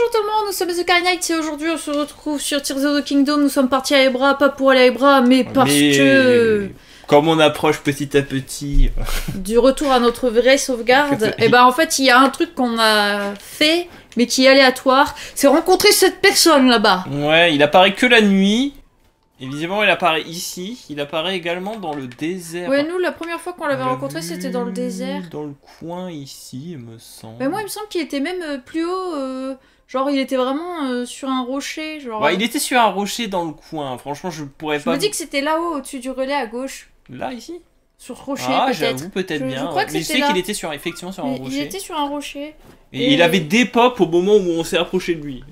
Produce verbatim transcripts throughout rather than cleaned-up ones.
Bonjour tout le monde, nous sommes The Sky Knights et aujourd'hui on se retrouve sur Tears of the Kingdom. Nous sommes partis à Ebra, pas pour aller à Ebra, mais parce mais... que... Comme on approche petit à petit... du retour à notre vraie sauvegarde, et ben en fait il y a un truc qu'on a fait, mais qui est aléatoire, c'est rencontrer cette personne là-bas. Ouais, il apparaît que la nuit, et visiblement il apparaît ici, il apparaît également dans le désert. Ouais, nous la première fois qu'on l'avait rencontré c'était dans le désert. Dans le coin ici, il me semble. Mais moi il me semble qu'il était même euh, plus haut, euh, genre il était vraiment euh, sur un rocher. Genre, ouais, il était sur un rocher dans le coin, franchement je pourrais je pas... Je me dis que c'était là-haut, au-dessus du relais à gauche. Là, ici? Sur ce rocher, ah, peut-être. j'avoue, peut-être bien. Je crois que mais je sais qu'il était sur, effectivement sur un Mais rocher. Il était sur un rocher. Et, Et... il avait des pop au moment où on s'est approché de lui.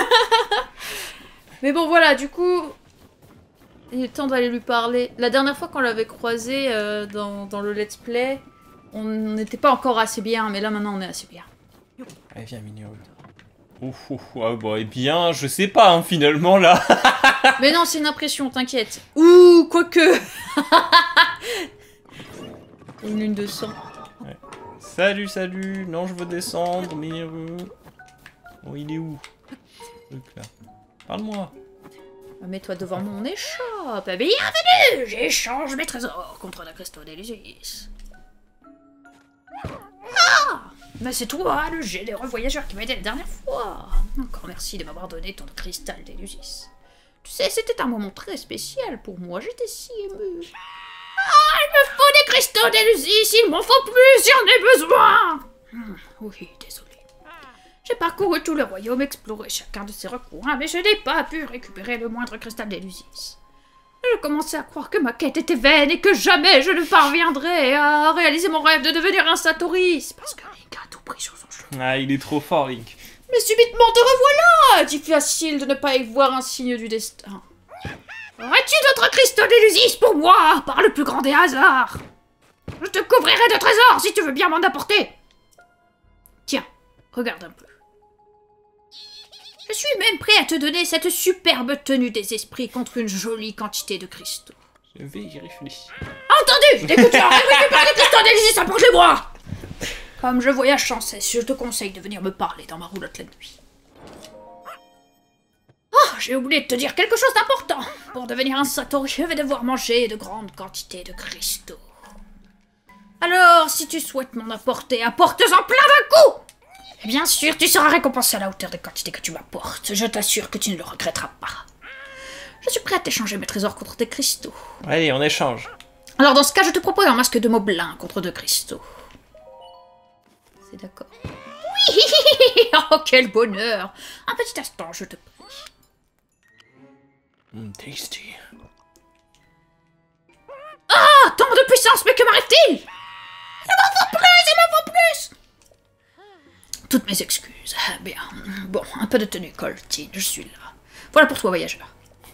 Mais bon, voilà, du coup... Il est temps d'aller lui parler. La dernière fois qu'on l'avait croisé euh, dans, dans le let's play, on n'était pas encore assez bien, mais là maintenant on est assez bien. Allez, viens, Mignon. Ouf, ouf, ouais, bon, eh bien, je sais pas, hein, finalement, là. Mais non, c'est une impression, t'inquiète. Ouh, quoique. Une lune de sang. Ouais. Salut, salut. Non, je veux descendre, mais... Euh... Oh, il est où? Truc, là. Parle-moi. Mets-toi devant mon échoppe. Bienvenue. J'échange mes trésors contre la Cristaux d'Elysis. Ah! Mais c'est toi, le généreux voyageur qui m'a aidé la dernière fois. Encore merci de m'avoir donné ton cristal d'Elysis. Tu sais, c'était un moment très spécial pour moi, j'étais si émue. Ah, il me faut des cristaux d'Elysis, il m'en faut plus, j'en ai besoin. Hum, oui, désolé. J'ai parcouru tout le royaume, exploré chacun de ses recoins, mais je n'ai pas pu récupérer le moindre cristal d'Elysis. Je commençais à croire que ma quête était vaine et que jamais je ne parviendrais à réaliser mon rêve de devenir un Satori. C'est parce que Link a tout pris sur son chemin. Ah, il est trop fort, Link. Mais subitement te revoilà! Difficile de ne pas y voir un signe du destin. Aurais-tu d'autres cristaux d'Elysis pour moi, par le plus grand des hasards? Je te couvrirai de trésors si tu veux bien m'en apporter. Tiens, regarde un peu. Je suis même prêt à te donner cette superbe tenue des esprits contre une jolie quantité de cristaux. Je vais y réfléchir. Entendu! Dès que tu as récupéré les cristaux d'Elysis, approche-les-moi! Comme je voyage sans cesse, je te conseille de venir me parler dans ma roulotte la nuit. Oh, j'ai oublié de te dire quelque chose d'important. Pour devenir un Satori, je vais devoir manger de grandes quantités de cristaux. Alors, si tu souhaites m'en apporter, apporte-en plein d'un coup! Et bien sûr, tu seras récompensé à la hauteur des quantités que tu m'apportes. Je t'assure que tu ne le regretteras pas. Je suis prêt à t'échanger mes trésors contre des cristaux. Allez, on échange. Alors dans ce cas, je te propose un masque de moblin contre deux cristaux. C'est d'accord. Oui. Oh, quel bonheur. Un petit instant, je te prie. Mm, tasty. Ah, tant de puissance, mais que m'arrive-t-il? Il m'en faut plus, il m'en faut plus. Toutes mes excuses. Bien. Bon, un peu de tenue, Coltine, je suis là. Voilà pour toi, voyageur.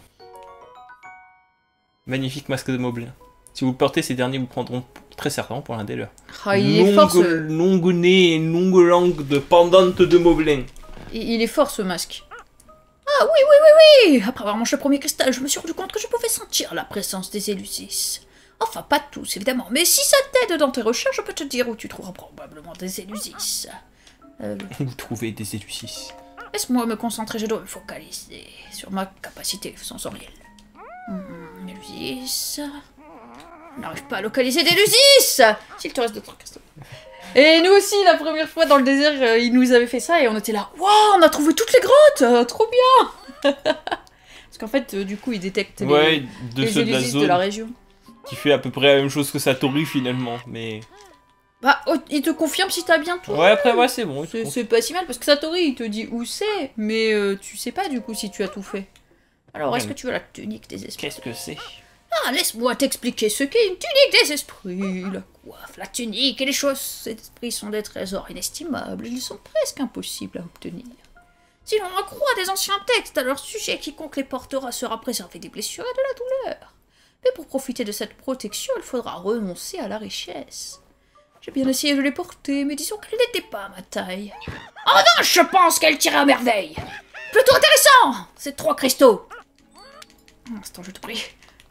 Magnifique masque de Moblin. Si vous le portez, ces derniers vous prendront très certainement pour l'un des leurs. Ah, il est fort, ce... Longue nez et longue langue de pendante de Moblin. Il, il est fort, ce masque. Ah oui, oui, oui, oui. Après avoir mangé le premier cristal, je me suis rendu compte que je pouvais sentir la présence des Élusis. Enfin, pas tous, évidemment. Mais si ça t'aide dans tes recherches, je peux te dire où tu trouveras probablement des Élusis. Euh... Vous trouvez des Élusis. Laisse-moi me concentrer, je dois me focaliser sur ma capacité sensorielle. Hum, Élusis... Je n'arrive pas à localiser d'Élusis. S'il te reste d'autres cristaux. Et nous aussi, la première fois dans le désert, euh, ils nous avaient fait ça et on était là. Waouh, on a trouvé toutes les grottes, euh, trop bien. Parce qu'en fait, euh, du coup, ils détectent ouais, les, de les ceux de la Élusis zone de la région. Qui fait à peu près la même chose que Satori finalement, mais... Bah, oh, il te confirme si t'as bien tout. Ouais, après, ouais, c'est bon. C'est pas si mal, parce que Satori, il te dit où c'est, mais euh, tu sais pas du coup si tu as tout fait. Alors, est-ce que tu veux la tunique des esprits? Qu'est-ce que c'est? Ah, laisse-moi t'expliquer ce qu'est une tunique des esprits. La coiffe, la tunique et les choses ces esprits sont des trésors inestimables. Ils sont presque impossibles à obtenir. Si l'on en croit des anciens textes, à leur sujet, quiconque les portera sera préservé des blessures et de la douleur. Mais pour profiter de cette protection, il faudra renoncer à la richesse. J'ai bien essayé de les porter, mais disons qu'elles n'étaient pas à ma taille. En revanche, je pense qu'elles tiraient à merveille. Plutôt intéressant, ces trois cristaux. Un instant, je te prie.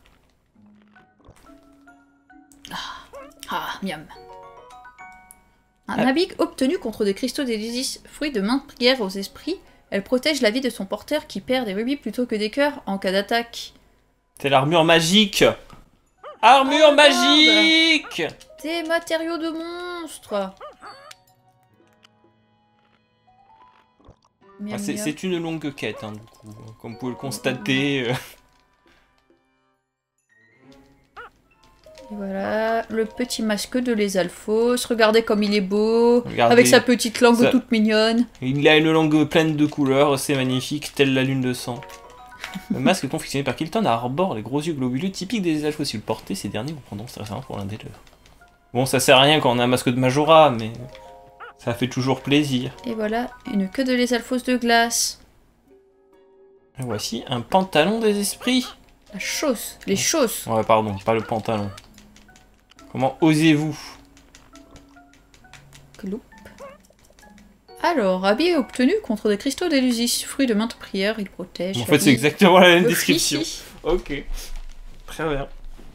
Ah, ah miam. Un Ah. habit obtenu contre des cristaux d'Elysis, fruit de maintes prières aux esprits, Elle protège la vie de son porteur qui perd des rubis plutôt que des cœurs en cas d'attaque. C'est l'armure magique. Armure Oh, magique. Des matériaux de monstres. Miam, Ah, c'est miam. c'est une longue quête, hein, du coup. Comme vous pouvez le constater. euh. Et voilà, le petit masque de l'Esalfos. Regardez comme il est beau. Regardez. Avec sa petite langue Ça- toute mignonne. Il a une langue pleine de couleurs, c'est magnifique, telle la lune de sang. Le masque confectionné par Kilton arbore les gros yeux globuleux typiques des Elfos. Si vous le portez, ces derniers vous prendront certainement pour l'un des leurs. Bon, ça sert à rien quand on a un masque de Majora, mais ça fait toujours plaisir. Et voilà, une queue de l'Esalfos de glace. Et voici un pantalon des esprits. La chausse, les chausses. Ouais, pardon, pas le pantalon. Comment osez-vous? Cloup. Alors, habit obtenu contre des cristaux d'Elusis, fruit de maintes prières, il protège. En la fait, c'est vie. exactement la même Le description. flici. Ok. Très bien.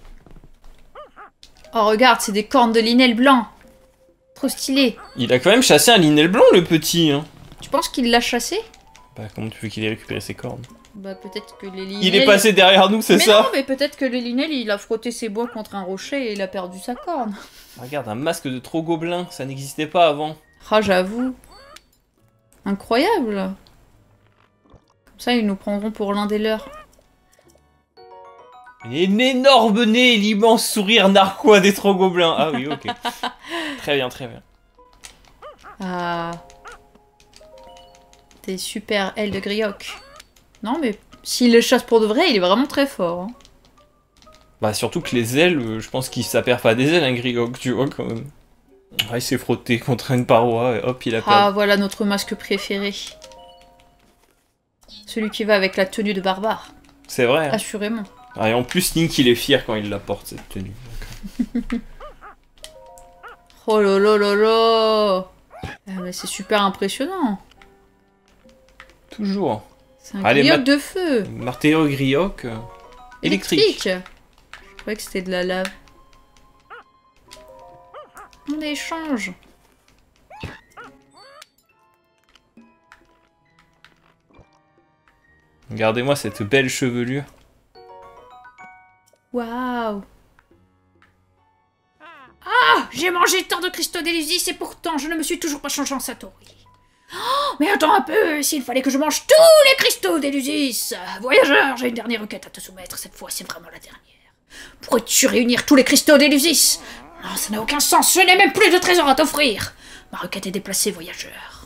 Oh, regarde, c'est des cornes de linel blanc. Trop stylé. Il a quand même chassé un linel blanc, le petit. Hein. Tu penses qu'il l'a chassé? Bah, comment tu veux qu'il ait récupéré ses cornes? Bah, peut-être que les linel... Il est passé derrière nous, c'est Mais ça? non, mais peut-être que le linel, il a frotté ses bois contre un rocher et il a perdu sa corne. Regarde, un masque de trop gobelin, ça n'existait pas avant. Ah, j'avoue. Incroyable. Comme ça, ils nous prendront pour l'un des leurs. Un énorme nez et l'immense sourire narquois des trop gobelins. Ah oui, ok. Très bien, très bien. Ah. Des super ailes de Grioc. Non, mais s'il les chasse pour de vrai, il est vraiment très fort. Hein. Bah, surtout que les ailes, euh, je pense qu'il s'appelle pas des ailes, un Griok, tu vois, quand même. Ah, il s'est frotté contre une paroi et hop, il a perdu. Ah, voilà notre masque préféré. Celui qui va avec la tenue de barbare. C'est vrai. Hein. Assurément. Ah, et en plus, Link, il est fier quand il la porte, cette tenue. Donc, Oh là là là là. Ah, mais c'est super impressionnant. toujours. C'est un Allez, Grioc mat- de feu. Martello Griok euh, électrique. Je croyais que c'était de la lave. On échange. Regardez-moi cette belle chevelure. Waouh. Ah, j'ai mangé tant de cristaux d'Elysis et pourtant je ne me suis toujours pas changé en Satori. Oh, mais attends un peu, s'il fallait que je mange tous les cristaux d'Elysis. Voyageur, j'ai une dernière requête à te soumettre, cette fois c'est vraiment la dernière. Pourrais-tu réunir tous les cristaux d'Elysis? Non, ça n'a aucun sens, je n'ai même plus de trésor à t'offrir. Ma requête est déplacée, voyageur.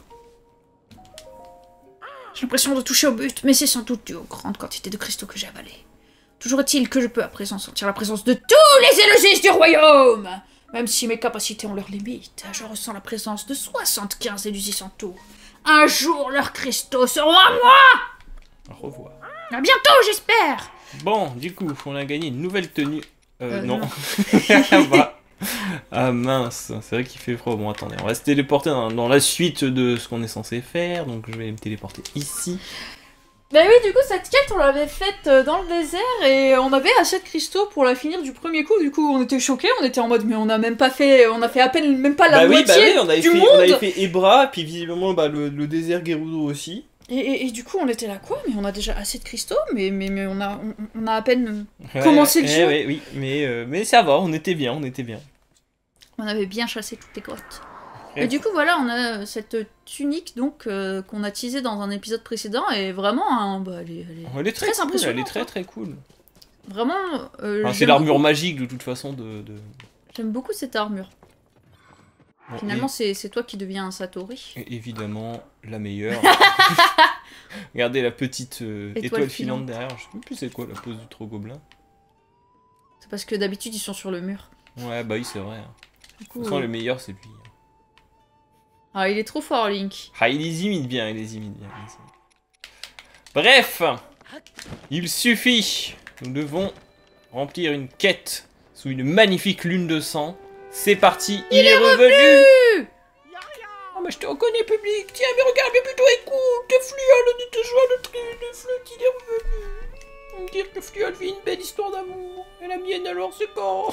J'ai l'impression de toucher au but, mais c'est sans doute dû aux grandes quantités de cristaux que j'ai avalés. Toujours est-il que je peux à présent sentir la présence de tous les Éleusis du royaume. Même si mes capacités ont leurs limites, je ressens la présence de soixante-quinze Éleusis en tout. Un jour, leurs cristaux seront à moi. Au revoir. À bientôt, j'espère. Bon, du coup, on a gagné une nouvelle tenue. Euh, Euh, non. non. Bah. Ah mince, c'est vrai qu'il fait froid. Bon, attendez, on va se téléporter dans, dans la suite de ce qu'on est censé faire. Donc, je vais me téléporter ici. Bah oui, du coup, cette quête, on l'avait faite euh, dans le désert et on avait assez de cristaux pour la finir du premier coup. Du coup, on était choqués, on était en mode, mais on a même pas fait, on a fait à peine, même pas la bah oui, moitié bah oui, on avait du fait, monde. on avait fait Ebra, puis visiblement bah, le, le désert Gerudo aussi. Et, et- et du coup, on était là, quoi? Mais on a déjà assez de cristaux, mais, mais, mais on, a, on, on a à peine... Ouais, Commencer le ouais, jeu. ouais, oui, mais, euh, mais ça va, on était bien, on était bien. On avait bien chassé toutes les grottes. Ouais. Et du coup, voilà, on a cette tunique donc euh, qu'on a teasée dans un épisode précédent et vraiment, hein, bah, elle est, elle est Elle est très, très cool, elle impressionnante, est très hein. très cool. Vraiment. euh, Enfin, c'est j'aime l'armure beaucoup- magique de toute façon de... de... J'aime beaucoup cette armure. Bon, Finalement, c'est c'est toi qui deviens un Satori. et, et évidemment, la meilleure. Regardez la petite euh, Étoile étoile, filante. filante derrière. Je sais même plus c'est quoi la pose du trop gobelin. C'est parce que d'habitude, ils sont sur le mur. Ouais, bah oui, c'est vrai. hein. Du De coup, toute façon, euh, le meilleur, c'est lui. Ah, il est trop fort, Link. Ah, il les imite bien, il les imite bien. il les imite. Bref, il suffit. Nous devons remplir une quête sous une magnifique lune de sang. C'est parti, il, est, revenu. Oh, mais je te reconnais, public. Tiens, mais regarde, mais plutôt écoute. Fluole de te joie, le tri de flûte, il est revenu. me dire que Fluol vit une belle histoire d'amour. Et la mienne alors, c'est quand?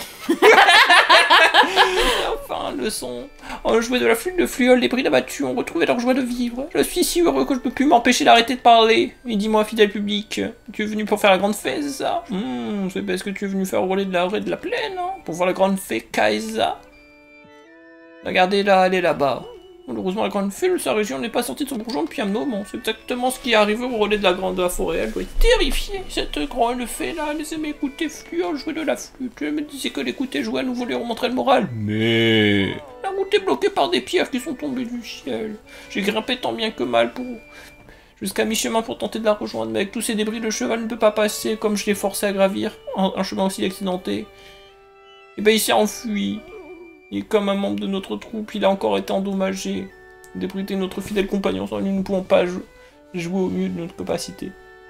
Enfin, leçon. En jouet de la flûte de Fluol, les brides abattues ont retrouvé leur joie de vivre. Je suis si heureux que je peux plus m'empêcher d'arrêter de parler. Et dis-moi, fidèle public, tu es venu pour faire la grande fée, c'est ça? hmm, C'est parce que tu es venu faire rouler de la vraie de la plaine, hein, pour voir la grande fée Kaisa. Regardez là, elle est là-bas. Malheureusement, la grande fée de sa région n'est pas sortie de son bourgeon depuis un moment. C'est exactement ce qui est arrivé au relais de la grande de la forêt. Elle doit être terrifiée. Cette grande fée-là, elle aimait écouter Fluol jouer de la flûte. Elle me disait que l'écouter jouer à nouveau lui remonterait le moral. Mais la route est bloquée par des pierres qui sont tombées du ciel. J'ai grimpé tant bien que mal pour... jusqu'à mi-chemin pour tenter de la rejoindre. Mais avec tous ces débris, le cheval ne peut pas passer comme je l'ai forcé à gravir. Un, un chemin aussi accidenté. Et ben il s'est enfui. Et comme un membre de notre troupe, il a encore été endommagé. Débridé notre fidèle compagnon, sans lui, nous ne pouvons pas jou jouer au mieux de notre capacité.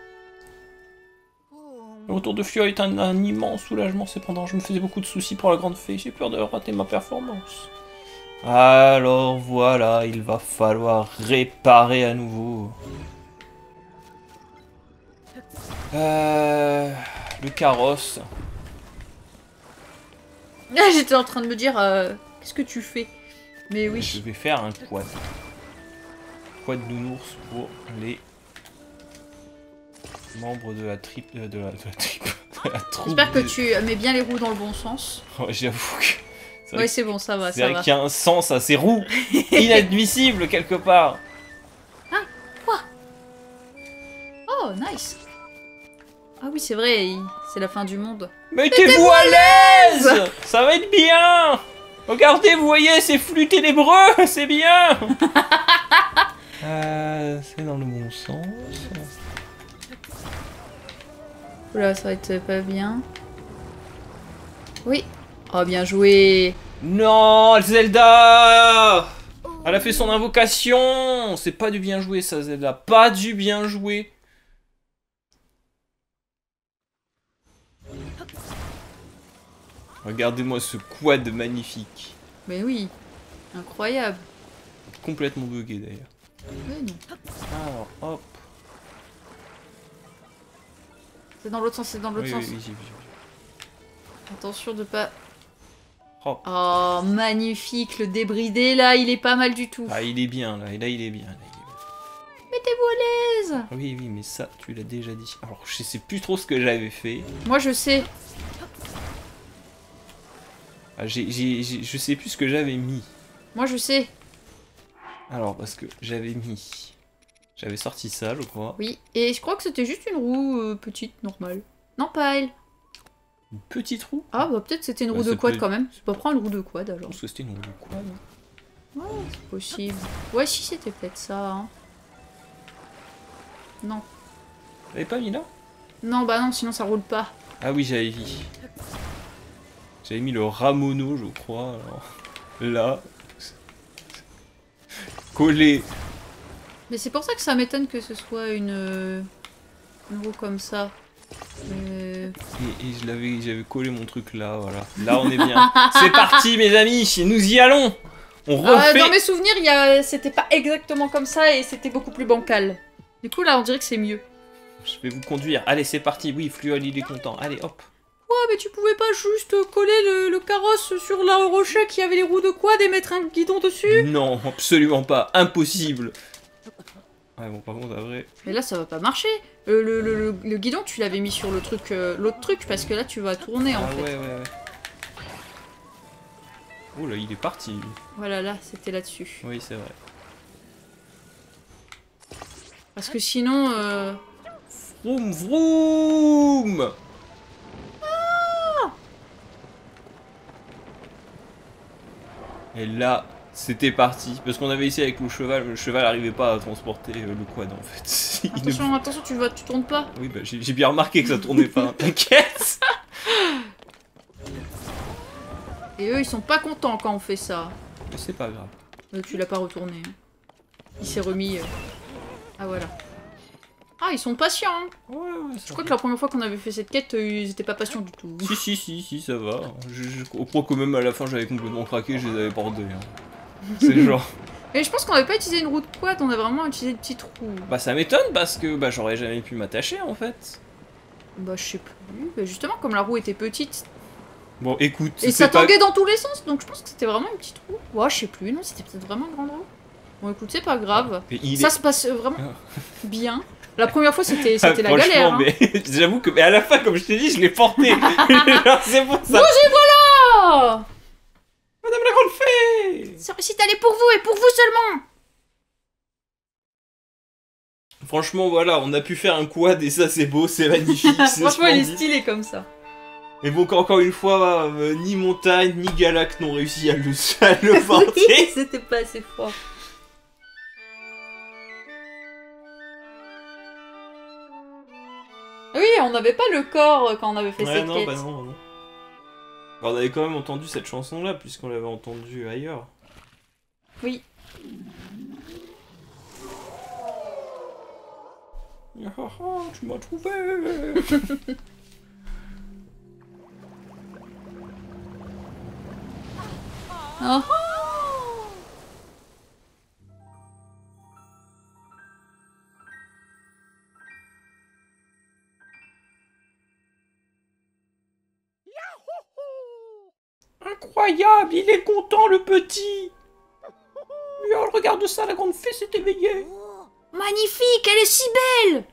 Le retour de Fluol est un, un immense soulagement, cependant. Je me faisais beaucoup de soucis pour la grande fée. J'ai peur de rater ma performance. Alors voilà, il va falloir réparer à nouveau. Euh, le carrosse. Ah, j'étais en train de me dire, euh, qu'est-ce que tu fais? Mais oui. Je vais faire un quad. Quad nounours pour les membres de la tripe... De la, de la tripe... de la troupe. J'espère que tu mets bien les roues dans le bon sens. Oh, j'avoue que... Ouais, c'est bon, ça va, ça C'est va. vrai qu'il y a un sens à ces roues. Inadmissible, quelque part. Ah, quoi? Oh, nice. Ah oui, c'est vrai, il... c'est la fin du monde. Mettez-vous à l'aise. Ça va être bien. Regardez, vous voyez, ces flux ténébreux, c'est bien. euh, c'est dans le bon sens. Oula, ça va être pas bien. Oui. Oh, bien joué. Non, Zelda. Elle a fait son invocation. C'est pas du bien joué, ça, Zelda. Pas du bien joué. Regardez-moi ce quad magnifique. Mais oui, incroyable. Complètement bugué d'ailleurs. Mais non. Alors, hop. C'est dans l'autre sens, c'est dans l'autre Oui, sens. oui, oui, j'ai vu, j'ai vu. Attention de pas... Hop. Oh, magnifique, le débridé là, il est pas mal du tout. Ah, il est bien là, et là il est bien. Là, il est bien. Mettez-vous à l'aise. Oui, oui, mais ça, tu l'as déjà dit. Alors, je sais plus trop ce que j'avais fait. Moi, je sais. Ah, j'ai, j'ai, j'ai, je sais plus ce que j'avais mis. Moi, je sais. Alors, parce que j'avais mis... J'avais sorti ça, je crois. Oui, et je crois que c'était juste une roue euh, petite, normale. Non, pas elle. Une petite roue. Ah, bah peut-être c'était une Bah, roue de ça quad peut- quand même. C'est pas prendre une roue de quad Je alors. pense que c'était une roue de quoi, non? Ouais, c'est possible. Ouais, si, c'était peut-être ça. Hein. Non. T'avais pas mis là? Non, bah non, sinon ça roule pas. Ah oui, j'avais mis. J'avais mis le Ramono, je crois. Alors, là. Collé. Mais c'est pour ça que ça m'étonne que ce soit une, euh, une roue comme ça. Euh... Et, et je l'avais, j'avais collé mon truc là, voilà. Là, on est bien. C'est parti, mes amis. Nous y allons. On refait. Euh, dans mes souvenirs, il y a... c'était pas exactement comme ça et c'était beaucoup plus bancal. Du coup, là, on dirait que c'est mieux. Je vais vous conduire. Allez, c'est parti. Oui, Fluol, il est content. Allez, hop. Ouais, mais tu pouvais pas juste coller le, le carrosse sur la rocher qui avait les roues de quad et mettre un guidon dessus? Non, absolument pas. Impossible. Ouais, bon, par contre, après... Mais là, ça va pas marcher. Le, le, le, le- le guidon, tu l'avais mis sur le truc, euh, l'autre truc, parce que là, tu vas tourner, en Ah fait. ouais, ouais, ouais. Oh là, il est parti. lui. Voilà, là, c'était là-dessus. Oui, c'est vrai. Parce que sinon... Euh... Vroom, vroom. Et là, c'était parti. Parce qu'on avait essayé avec le cheval, mais le cheval n'arrivait pas à transporter euh, le quad en fait. Il ne- Attention, attention, tu, vas, tu tournes pas. Oui, bah, j'ai j'ai bien remarqué que ça tournait pas. T'inquiète. Et eux, ils sont pas contents quand on fait ça. Mais c'est pas grave. Euh, tu l'as pas retourné. hein. Il s'est remis... euh. Ah, voilà. Ah, ils sont patients. hein. Ouais, ouais, Je crois que la première fois qu'on avait fait cette quête, euh, ils étaient pas patients du tout. Si, si, si, si, ça va. Je, je crois que même à la fin, j'avais complètement craqué, je les avais bordés. Hein. C'est genre... Et je pense qu'on avait pas utilisé une roue de quad, on a vraiment utilisé une petite roue. Bah ça m'étonne parce que bah j'aurais jamais pu m'attacher en fait. Bah, je sais plus. Bah, justement, comme la roue était petite. Bon, écoute. Et ça pas... tanguait dans tous les sens, donc je pense que c'était vraiment une petite roue. Ouais, je sais plus. Non, c'était peut-être vraiment une grande roue. Bon, écoute, c'est pas grave. Il ça est... se passe vraiment bien. La première fois, c'était ah, la galère. Hein. Mais j'avoue que mais à la fin, comme je t'ai dit, je l'ai porté. C'est pour ça. Bougez, voilà. Madame la grande fée. Ce récital est pour vous et pour vous seulement. Franchement, voilà, on a pu faire un quad et ça, c'est beau, c'est magnifique. Franchement, il est stylé comme ça. Et donc, encore une fois, euh, ni Montagne, ni Galac n'ont réussi à le, à le porter. C'était pas assez fort. Oui, on n'avait pas le corps quand on avait fait ouais, cette non, quête. Bah non, non. Bah, on avait quand même entendu cette chanson-là, puisqu'on l'avait entendue ailleurs. Oui. Ah, ah, tu m'as trouvé. Oh. Incroyable, il est content le petit. Oh, regarde ça, la grande fée s'est éveillée. Magnifique, elle est si belle.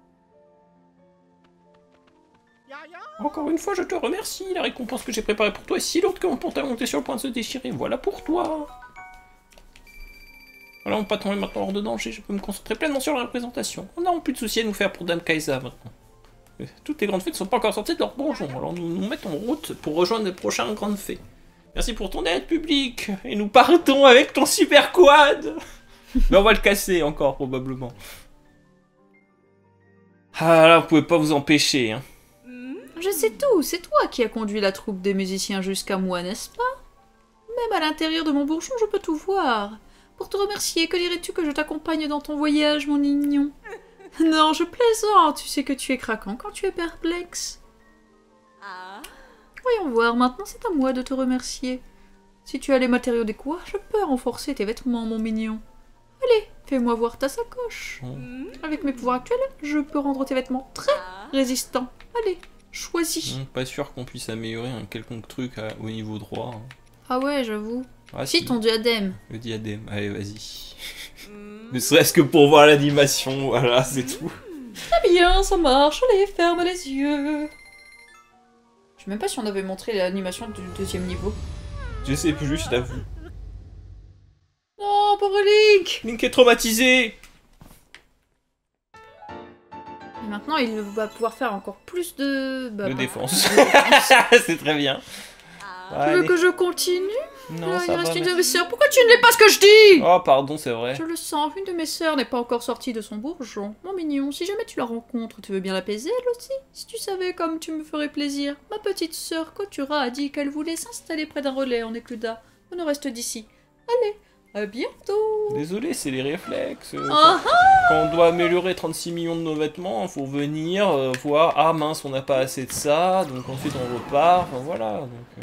Encore une fois, je te remercie. La récompense que j'ai préparée pour toi est si lourde que mon pantalon était sur le point de se déchirer. Voilà pour toi. Voilà, mon patron est maintenant hors de danger. Je peux me concentrer pleinement sur la représentation. On n'a plus de soucis à nous faire pour Dame Kaisa maintenant. Toutes les grandes fées ne sont pas encore sorties de leur donjon. Alors nous nous mettons en route pour rejoindre les prochaines grandes fées. Merci pour ton aide, public. Et nous partons avec ton super quad. Mais on va le casser encore, probablement. Ah là, vous pouvez pas vous empêcher, hein. Je sais tout, c'est toi qui as conduit la troupe des musiciens jusqu'à moi, n'est-ce pas? Même à l'intérieur de mon bourgeon, je peux tout voir. Pour te remercier, que dirais-tu que je t'accompagne dans ton voyage, mon mignon? Non, je plaisante, tu sais que tu es craquant quand tu es perplexe. Ah. Voyons voir, maintenant c'est à moi de te remercier. Si tu as les matériaux adéquats, je peux renforcer tes vêtements, mon mignon. Allez, fais-moi voir ta sacoche. Mm. Avec mes pouvoirs actuels, je peux rendre tes vêtements très Ah. résistants. Allez, choisis. Mmh, pas sûr qu'on puisse améliorer un quelconque truc à, au niveau droit. Hein. Ah ouais, j'avoue. Ah, Si, ton diadème. Le diadème, allez, vas-y. Mm. Ne serait-ce que pour voir l'animation, voilà, c'est tout. Très bien, ça marche. Allez, ferme les yeux. Je sais même pas si on avait montré l'animation du deuxième niveau. Je sais plus, je t'avoue. Non, pauvre Link. Link est traumatisé. Et maintenant, il va pouvoir faire encore plus de... Bah, De bah, défense. de défense. C'est très bien. Ah. Tu veux Allez. que je continue? Non, Là, ça il va, reste une de merci. mes sœurs. Pourquoi tu ne lis pas ce que je dis? Oh, pardon, c'est vrai. Je le sens, une de mes sœurs n'est pas encore sortie de son bourgeon. Mon mignon, si jamais tu la rencontres, tu veux bien l'apaiser elle aussi? Si tu savais comme tu me ferais plaisir. Ma petite sœur Kotura a dit qu'elle voulait s'installer près d'un relais en Écluda. On en reste d'ici. Allez, à bientôt. Désolé, c'est les réflexes. Euh, Ah quand, quand on doit améliorer trente-six millions de nos vêtements, il faut venir euh, voir, ah mince, on n'a pas assez de ça, donc ensuite on repart, enfin, voilà. Donc, euh,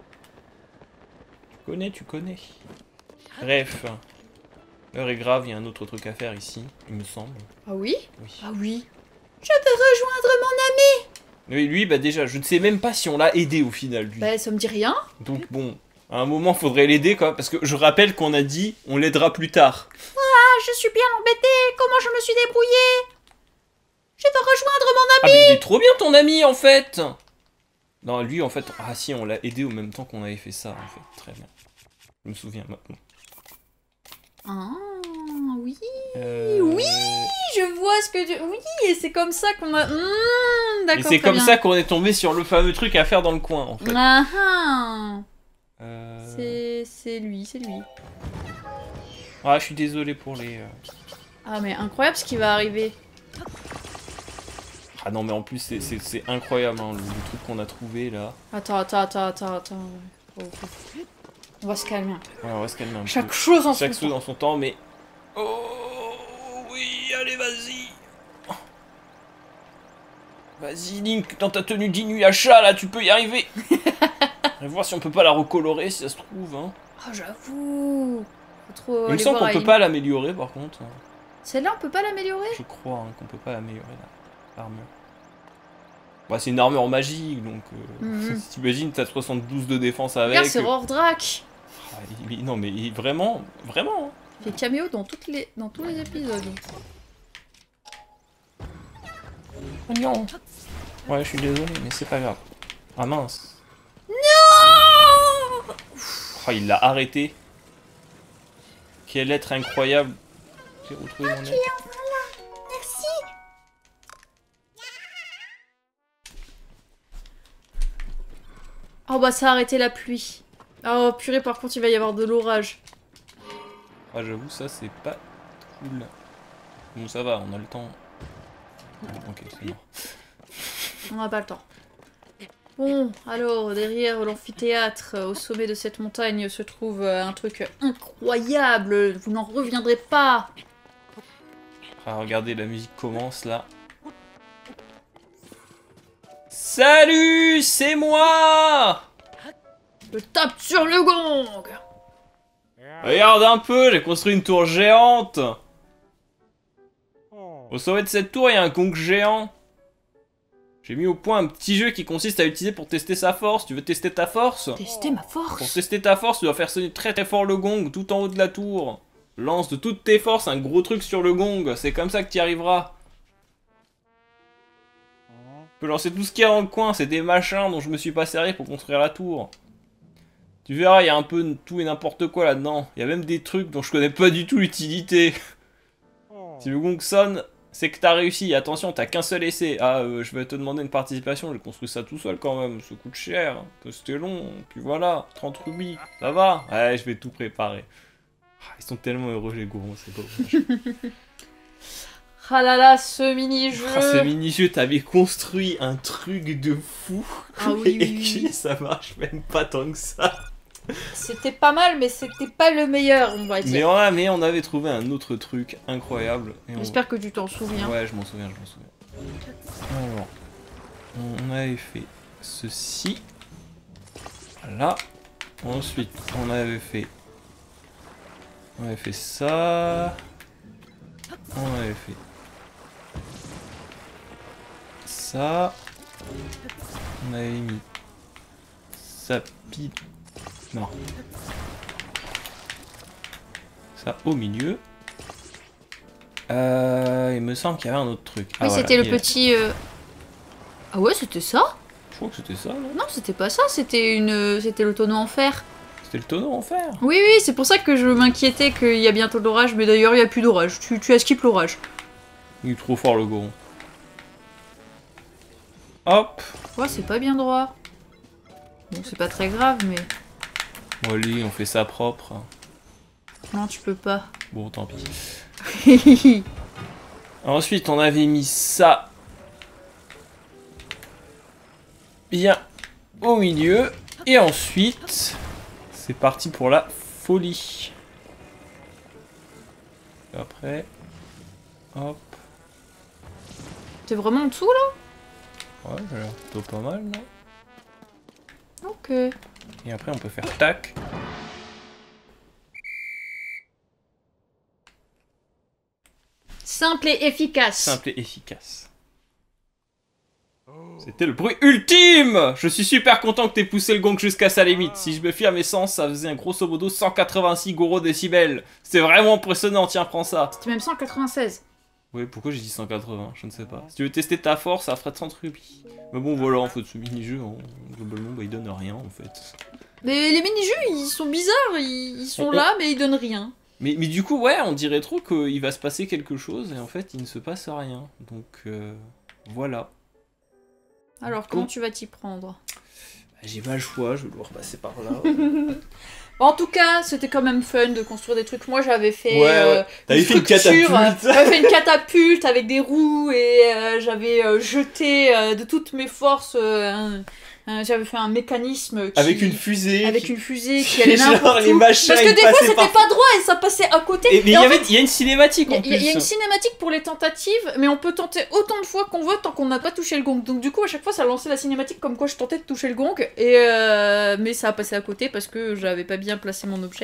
tu connais, tu connais. Bref, l'heure est grave, il y a un autre truc à faire ici, il me semble. Ah oui? Oui. Ah oui. Je peux rejoindre mon ami. Oui, lui, bah déjà, je ne sais même pas si on l'a aidé au final, lui. Bah, ça me dit rien. Donc bon, à un moment, faudrait l'aider, quoi, parce que je rappelle qu'on a dit, on l'aidera plus tard. Ah, je suis bien embêtée. Comment je me suis débrouillée? Je veux rejoindre mon Ah ami. mais il est trop bien ton ami, en fait. Non, lui, en fait, ah si, on l'a aidé au même temps qu'on avait fait ça, en fait, très bien. Je me souviens maintenant. Ah, oui. Euh... Oui, je vois ce que tu... Oui, et c'est comme ça qu'on a... Mmh, Et d'accord, c'est très comme bien. ça qu'on est tombé sur le fameux truc à faire dans le coin, en fait. Ah, ah. Euh... C'est... C'est lui, c'est lui. Ah, je suis désolé pour les... euh, Ah, mais incroyable ce qui va arriver. Ah non, mais en plus, c'est- c'est c'est incroyable, hein, le, le truc qu'on a trouvé, là. Attends, attends, attends, attends, attends. Oh, oh. On va se calmer. un peu. Ouais, on va se calmer un Chaque peu. chose en Chaque son chose temps. dans son temps, mais... Oh, oui, allez, vas-y. Vas-y, Link, dans ta tenue d'Inuyasha, là, tu peux y arriver. On va voir si on peut pas la recolorer, si ça se trouve, hein. Oh, j'avoue. Faut trop Il me aller semble voir qu'on peut Aïe. pas l'améliorer, par contre. Celle-là, on peut pas l'améliorer? Je crois hein, qu'on peut pas améliorer la- l'armure. Bah, c'est une armure magique, donc... Euh, Mhm. si t'imagines, t'as soixante-douze de défense avec... Regarde, c'est Rordrak. Ah, il- il- non, mais il- vraiment, vraiment... hein. Il fait caméo dans, toutes les... dans tous les épisodes. Oh non. Ouais, je suis désolé, mais c'est pas grave. Ah mince. Non. Oh, il l'a arrêté. Quel être incroyable. J'ai retrouvé mon être. Merci. Oh bah ça a arrêté la pluie. Oh purée, par contre il va y avoir de l'orage. Ah, j'avoue, ça c'est pas cool. Bon, ça va, on a le temps. Ok, c'est mort. On n'a pas le temps. Bon, alors, derrière l'amphithéâtre, au sommet de cette montagne, se trouve euh, un truc incroyable. Vous n'en reviendrez pas. Ah, regardez, la musique commence là. Salut, c'est moi! Je tape sur le gong. Regarde un peu, j'ai construit une tour géante. Au sommet de cette tour, il y a un gong géant. J'ai mis au point un petit jeu qui consiste à utiliser pour tester sa force. Tu veux tester ta force? Tester ma Pour force. tester ta force, tu dois faire sonner très très fort le gong tout en haut de la tour. Lance de toutes tes forces un gros truc sur le gong, c'est comme ça que tu y arriveras. Tu peux lancer tout ce qu'il y a dans le coin, c'est des machins dont je me suis pas servi pour construire la tour. Tu verras, il y a un peu de tout et n'importe quoi là-dedans. Il y a même des trucs dont je connais pas du tout l'utilité. Si le gong sonne, c'est que t'as réussi. Attention, t'as qu'un seul essai. Ah, euh, je vais te demander une participation. J'ai construit ça tout seul quand même. Ça coûte cher. C'était long. Puis voilà, trente rubis. Ça va? Ouais, je vais tout préparer. Ah, ils sont tellement heureux, les gourons, c'est pas vrai. Ah là là, ce mini-jeu. Ah, ce mini-jeu, t'avais construit un truc de fou. Ah oui, Et oui, oui. puis, ça marche même pas tant que ça. C'était pas mal, mais c'était pas le meilleur, on va Mais dire. on, mais on avait trouvé un autre truc incroyable. Et on- J'espère que tu t'en souviens. Ouais, je m'en souviens, je m'en souviens. Alors, on avait fait ceci. Là. Ensuite, on avait fait... On avait fait ça. On avait fait... Ça. On avait mis... Ça pi... Non. Ça au milieu. Euh, il me semble qu'il y avait un autre truc. Ah, Oui, voilà, c'était le il y a- petit... euh, Ah ouais, c'était ça? Je crois que c'était ça, non? Non, c'était pas ça, c'était une... C'était le tonneau en fer. C'était le tonneau en fer. Oui, oui, c'est pour ça que je m'inquiétais qu'il y a bientôt de l'orage, mais d'ailleurs, il n'y a plus d'orage. Tu, tu as skip l'orage. Il est trop fort le goron. Hop. Ouais, c'est pas bien droit. Bon, c'est pas très grave, mais... Bon, allez, on fait ça propre. Non, tu peux pas. Bon, tant pis. Ensuite, on avait mis ça bien au milieu. Et ensuite, c'est parti pour la folie. Et après, hop. T'es vraiment en dessous, là? Ouais, ça a l'air plutôt pas mal, non? Ok. Et après, on peut faire tac. Simple et efficace. Simple et efficace. C'était le bruit ultime! Je suis super content que t'aies poussé le gong jusqu'à sa limite. Si je me fie à mes sens, ça faisait un grosso modo cent quatre-vingt-six goro décibels. C'est vraiment impressionnant, tiens, prends ça. C'était même cent quatre-vingt-seize. Oui, pourquoi j'ai dit cent quatre-vingts? Je ne sais pas. Si tu veux tester ta force, ça ferait trente rubis. Mais bon, voilà, en fait, ce mini-jeu, hein, globalement, bah, il donne rien, en fait. Mais les mini-jeux, ils sont bizarres. Ils, ils sont Oh, oh. là, mais ils donnent rien. Mais, mais du coup, ouais, on dirait trop qu'il va se passer quelque chose, et en fait, il ne se passe rien. Donc, euh, voilà. Alors, comment tu vas t'y prendre? Bah, j'ai pas le choix, je vais devoir passer par là. En tout cas, c'était quand même fun de construire des trucs. Moi, j'avais fait. Ouais, euh, ouais. T'avais fait une structure, catapulte. euh, J'avais fait une catapulte avec des roues et euh, j'avais euh, jeté euh, de toutes mes forces. euh, un- un- j'avais fait un mécanisme qui... Avec une fusée. avec qui- une fusée qui allait Genre, n'importe les où. machins, Parce que ils des fois, passaient c'était par- pas droit et ça passait à côté. Et, mais il Et en y, avait, fait, il y a une cinématique Il y, en a- plus. il y a une cinématique pour les tentatives, mais on peut tenter autant de fois qu'on veut tant qu'on n'a pas touché le gong. Donc du coup, à chaque fois, ça lançait la cinématique comme quoi je tentais de toucher le gong, et euh, mais ça a passé à côté parce que j'avais pas bien placé mon objet.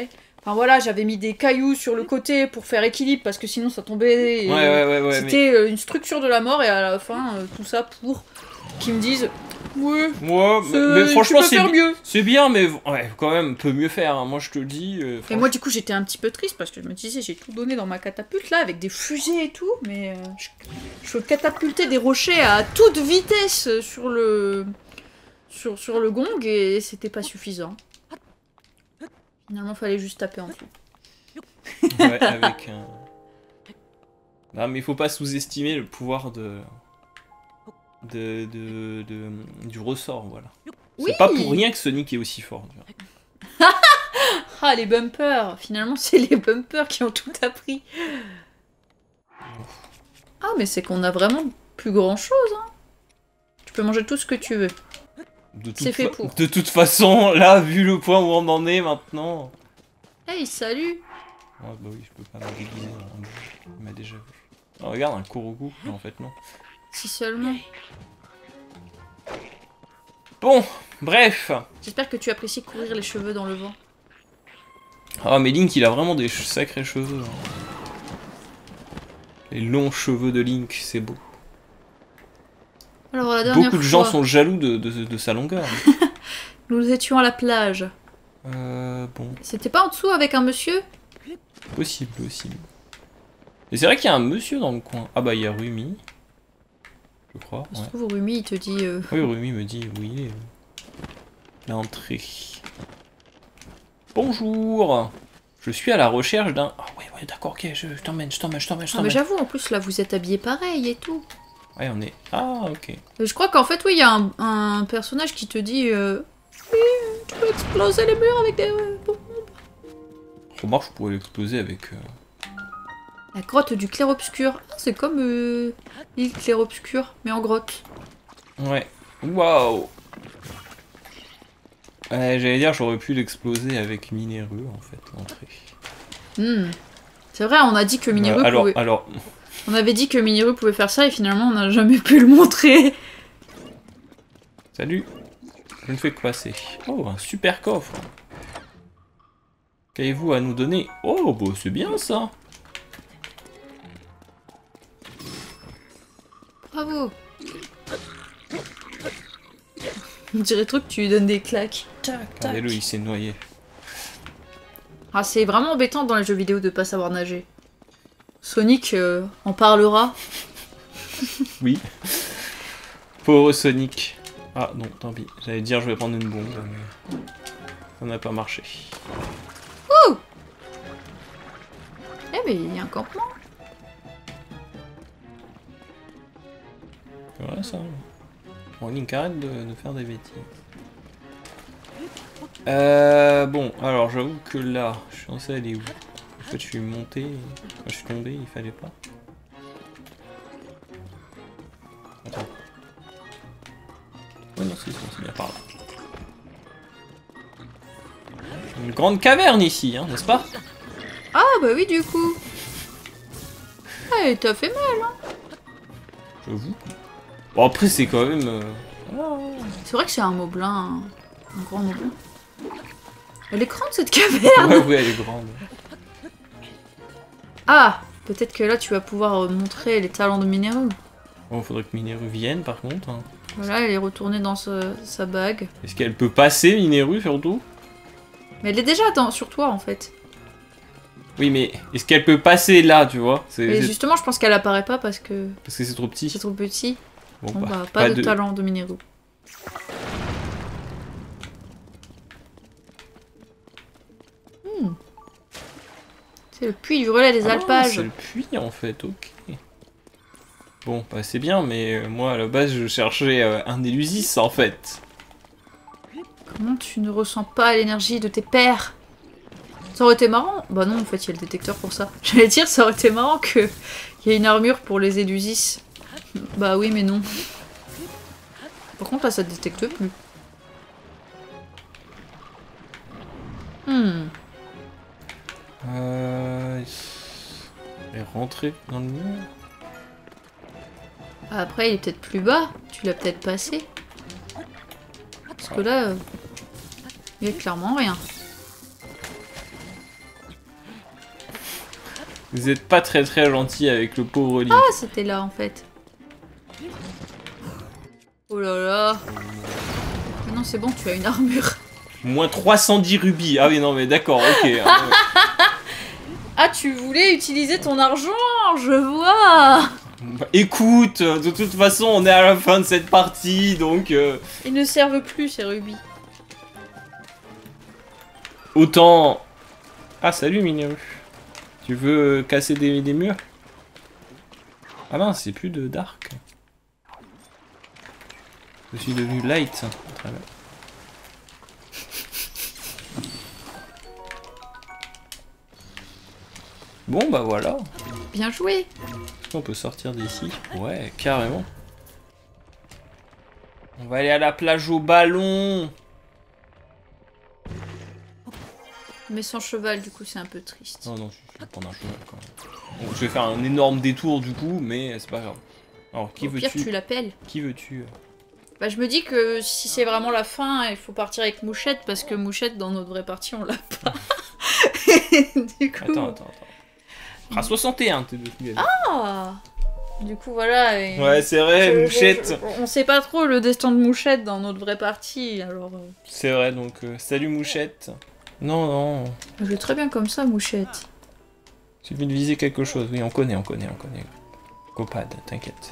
Enfin voilà, j'avais mis des cailloux sur le côté pour faire équilibre parce que sinon ça tombait. Et Ouais, ouais, ouais, ouais. c'était mais... euh, une structure de la mort et à la fin, euh, tout ça pour qu'ils me disent ouais, Moi, mais, c'est- mais franchement, tu peux c'est faire bi- mieux. c'est bien, mais ouais, quand même, on peut mieux faire. Hein. Moi, je te le dis. Euh, Et franchement- moi du coup j'étais un petit peu triste parce que je me disais j'ai tout donné dans ma catapulte là avec des fusées et tout, mais euh, je, je catapultais des rochers à toute vitesse sur le sur, sur le gong et c'était pas suffisant. Finalement fallait juste taper en dessous. Ouais, avec un... Non, mais il faut pas sous-estimer le pouvoir de... De, de, de... du ressort, voilà. Oui. C'est pas pour rien que Sonic est aussi fort. Tu vois. Ah les bumpers, finalement c'est les bumpers qui ont tout appris. Ah mais c'est qu'on a vraiment plus grand chose hein. Tu peux manger tout ce que tu veux. De toute C'est fait fa- pour. De toute façon, là, vu le point où on en est maintenant... Hey salut. Ouais, bah oui, je peux pas me déguiser. hein. Il m'a déjà vu. Oh, regarde, un Korogu. Non, en fait, non. Si seulement. Bon, bref. J'espère que tu apprécies courir les cheveux dans le vent. Ah, mais Link, il a vraiment des ch- sacrés cheveux. hein. Les longs cheveux de Link, c'est beau. Alors la dernière Beaucoup de fois, gens sont jaloux de, de, de sa longueur. nous étions à la plage. euh, bon, C'était pas en dessous avec un monsieur? possible, possible. Et c'est vrai qu'il y a un monsieur dans le coin. Ah bah, il y a Rumi. Je crois, Ça se ouais. trouve Rumi il te dit euh, Oui, Rumi me dit où il est. L'entrée. Bonjour. Je suis à la recherche d'un... Ah ouais, ouais, d'accord, ok, je, je t'emmène, je t'emmène, je t'emmène, je Ah mais t'emmène. j'avoue en plus là vous êtes habillés pareil et tout. Ouais, on est... Ah, ok. Et je crois qu'en fait oui il y a un, un personnage qui te dit euh, oui tu peux exploser les murs avec des... euh, bombes. Remarque, je pourrais l'exploser avec... euh, La grotte du clair-obscur. Ah, c'est comme euh, l'île clair-obscur mais en grotte. Ouais. Waouh. Ouais, j'allais dire, j'aurais pu l'exploser avec Mineru, en fait, l'entrée. Hmm. C'est vrai on a dit que Mineru Euh, alors, pouvait... alors... On avait dit que Mineru pouvait faire ça et finalement on n'a jamais pu le montrer. Salut. Je ne fais que passer. Oh, un super coffre. Qu'avez-vous à nous donner? Oh, bah c'est bien ça. Bravo. On dirait trop que tu lui donnes des claques. Tac, tac. Regardez-le, il s'est noyé. Ah, c'est vraiment embêtant dans les jeux vidéo de pas savoir nager. Sonic euh, en parlera. Oui. Pauvre Sonic. Ah non, tant pis. J'allais dire je vais prendre une bombe, mais ça n'a pas marché. Eh mais il y a un campement. Voilà ça. Bon, Link, arrête de, de faire des bêtises. Euh, bon, alors j'avoue que là, je suis censé aller où? En fait, je suis monté, enfin, je suis tombé, il fallait pas. Attends. Ouais, non, c'est c'est bien par là. Une grande caverne ici, hein, n'est-ce pas? Ah bah oui du coup. Ah t'as fait mal hein. J'avoue. Bon, après, c'est quand même... euh, voilà. C'est vrai que c'est un moblin, un, un grand moblin. Elle est grande cette caverne. Ouais, ouais, elle est grande. Ah peut-être que là tu vas pouvoir euh, montrer les talents de Mineru. Bon, faudrait que Mineru vienne, par contre. hein. Voilà elle est retournée dans ce- sa bague. Est-ce qu'elle peut passer, Mineru, surtout? Mais elle est déjà dans, sur toi en fait. Oui, mais est-ce qu'elle peut passer là, tu vois? C'est Et c'est- justement je pense qu'elle apparaît pas parce que parce que c'est trop petit. c'est trop petit. Bon, Bon bah, bah pas, de, talent de Mineru. Hmm. C'est le puits du relais des Ah, alpages. c'est le puits, en fait, ok. Bon, bah c'est bien, mais euh, moi, à la base, je cherchais euh, un Élusis, en fait. Comment tu ne ressens pas l'énergie de tes pères? Ça aurait été marrant. Bah non, en fait, il y a le détecteur pour ça. J'allais dire, ça aurait été marrant qu'il y ait une armure pour les Élusis. Bah oui, mais non. Par contre, là, ça ne détecte plus. Hmm. Euh... Elle est rentrée dans le mur. Après, il est peut-être plus bas. Tu l'as peut-être passé. Parce que là, euh, il y a clairement rien. Vous êtes pas très très gentil avec le pauvre Link. Ah, c'était là en fait. Oh là là. Mais non, c'est bon, tu as une armure. Moins trois cent dix rubis. Ah oui, non, mais d'accord, ok. Hein, Ah, tu voulais utiliser ton argent, je vois. bah, écoute, de toute façon, on est à la fin de cette partie, donc... Euh, Ils ne servent plus, ces rubis. autant... Ah, salut, Miniru. Tu veux casser des, des murs? Ah non, c'est plus de dark. Je suis devenu light. Très bien. Bon, bah voilà. Bien joué. Est-ce qu'on peut sortir d'ici? Ouais, carrément. On va aller à la plage au ballon. Mais sans cheval, du coup, c'est un peu triste. Non, non, je vais prendre un cheval quand même. Donc, je vais faire un énorme détour du coup, mais c'est pas grave. Alors, qui Au pire, veux-tu? tu l'appelles. Qui veux-tu? Bah, je me dis que si c'est vraiment la fin, il faut partir avec Mouchette, parce que Mouchette, dans notre vraie partie, on l'a pas. Du coup... Attends, attends, attends. Ah, soixante et un, t'es devenu. Ah. Du coup, voilà. Et... Ouais, c'est vrai, je- Mouchette. je- on sait pas trop le destin de Mouchette dans notre vraie partie, alors... euh, C'est vrai, donc euh, salut Mouchette. Non, non, Je vais très bien comme ça, Mouchette. suffit de viser quelque chose. Oui, on connaît, on connaît, on connaît. Copade, t'inquiète.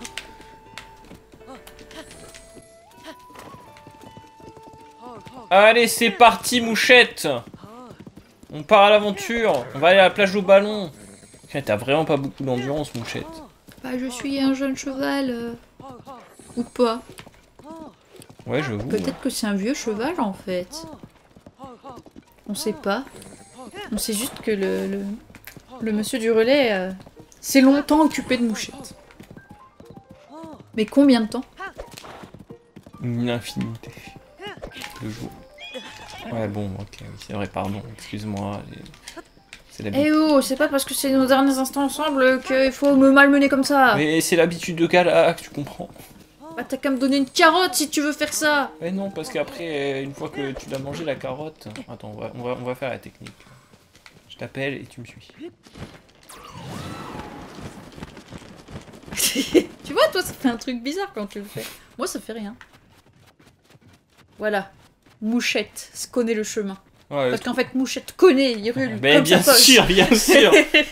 Allez, c'est parti, Mouchette. On part à l'aventure. On va aller à la plage au ballon. Putain, t'as vraiment pas beaucoup d'endurance, Mouchette. Bah, je suis un jeune cheval. euh, Ou pas. Ouais, je vous. Peut-être que c'est un vieux cheval, en fait. On sait pas. On sait juste que le, le, le monsieur du relais euh, s'est longtemps occupé de Mouchette. Mais combien de temps? Une infinité de jours. Ouais, bon, ok, oui, c'est vrai, pardon, excuse-moi. C'est l'habitude. Eh oh, c'est pas parce que c'est nos derniers instants ensemble qu'il faut me malmener comme ça. Mais c'est l'habitude de Galak, tu comprends. Bah, t'as qu'à me donner une carotte si tu veux faire ça. Mais non, parce qu'après, une fois que tu l'as mangé la carotte... Attends, on va, on va, on va faire la technique. Je t'appelle et tu me suis. Tu vois, toi, ça fait un truc bizarre quand tu le fais. Moi, ça fait rien. Voilà. Mouchette connaît le chemin. Ouais, Parce qu'en fait, Mouchette connaît Hyrule. mais comme bien sa poche. sûr, bien sûr.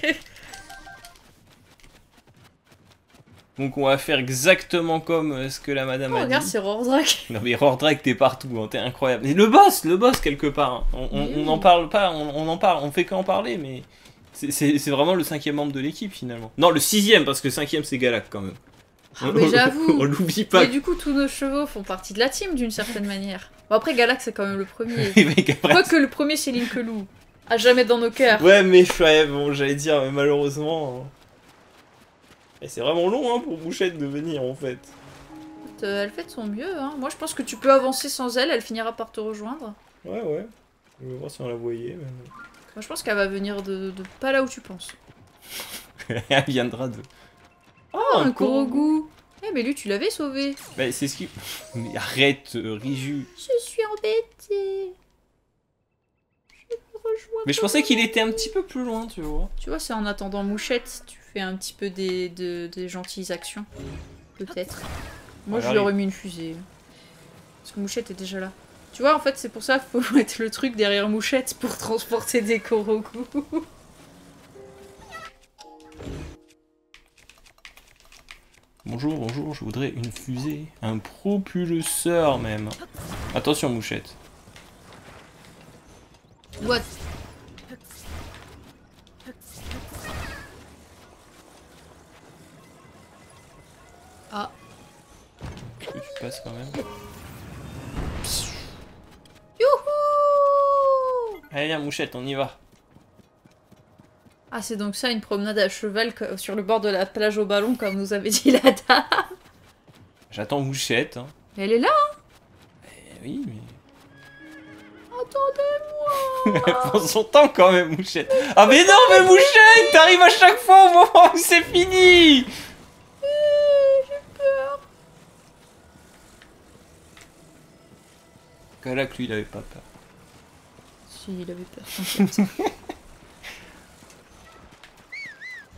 Donc on va faire exactement comme euh, ce que la madame Oh, a regarde, dit. c'est Rordrak. Non mais Rordrak, t'es partout, hein, t'es incroyable. Et le boss, le boss quelque part. hein. On, on, on en parle pas, on, on en parle, on fait qu'en parler, mais c'est- c'est c'est vraiment le cinquième membre de l'équipe finalement. Non, le sixième parce que le cinquième c'est Galak quand même. Ah, mais j'avoue. On l'oublie pas. Mais du coup, tous nos chevaux font partie de la team d'une certaine manière. Bon, après, Galax, c'est quand même le premier. Mais après- Quoique le premier, c'est Linkelou. À jamais dans nos cœurs. Ouais, mais ouais, bon, j'allais dire, mais malheureusement. Et c'est vraiment long hein, pour Mouchette de venir en fait. Euh, Elle fait de son mieux. Hein. Moi, je pense que tu peux avancer sans elle. Elle finira par te rejoindre. Ouais, ouais. Je vais voir si on la voyait. Mais... Moi, je pense qu'elle va venir de, de pas là où tu penses. Elle viendra de. Oh, un Korogu. Eh, mais lui, tu l'avais sauvé. Bah, c'est ce qui. Mais arrête, euh, Riju. Je suis embêtée. Je te rejoins. Mais je pensais qu'il était un petit peu plus loin, tu vois. Tu vois, c'est en attendant Mouchette, tu fais un petit peu des, de- des gentilles actions. Peut-être. Moi, Alors, je lui aurais mis une fusée. Parce que Mouchette est déjà là. Tu vois, en fait, c'est pour ça qu'il faut mettre le truc derrière Mouchette pour transporter des Korogu. Bonjour, bonjour, je voudrais une fusée. Un propulseur même. Attention, Mouchette. What? Ah. Est-ce que tu passes quand même? Youhou! Allez, viens, Mouchette, on y va. Ah, c'est donc ça, une promenade à cheval que- sur le bord de la plage au ballon, comme nous avait dit la dame. J'attends Mouchette. Hein. Elle est là, hein? Eh oui, mais. Attendez-moi! Prends son temps quand même, Mouchette. Ah, mais non, mais Mouchette, t'arrives à chaque fois au moment où c'est fini! J'ai peur. Galak, lui, il avait pas peur. Si, il avait peur, t'inquiète.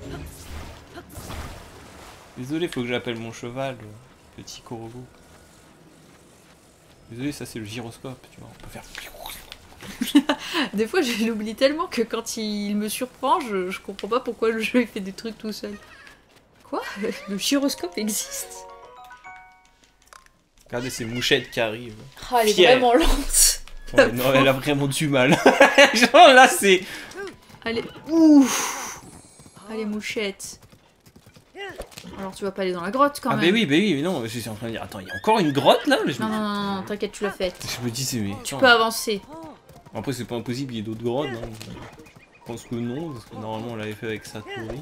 Désolé, faut que j'appelle mon cheval, le petit Korogu. Désolé, ça c'est le gyroscope, tu vois, on peut faire... Des fois, je l'oublie tellement que quand il me surprend, je, je comprends pas pourquoi le jeu il fait des trucs tout seul. Quoi? Le gyroscope existe? Regardez ces mouchettes qui arrivent. Ah, elle est Fière. vraiment lente. Ouais, non, elle a vraiment du mal. Genre là, c'est... Allez, ouf. Allez, mouchette. Alors, tu vas pas aller dans la grotte quand Ah même. bah oui, bah oui, mais non, je suis en train de dire, attends, il y a encore une grotte là? Mais je, Non, me... non, non, non, t'inquiète, tu l'as faite. je me dis, c'est... Mais... Tu attends. peux avancer. Après, c'est pas impossible, il y ait d'autres grottes. Hein. Je pense que non, parce que normalement on l'avait fait avec Satori.